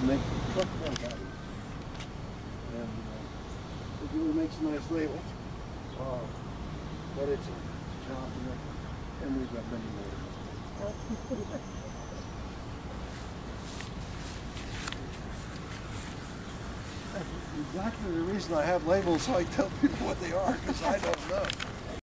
make truck front bodies. And it really makes a nice label. But it's a compliment, and we've got many more. That's exactly the reason I have labels, so I tell people what they are, because I don't know.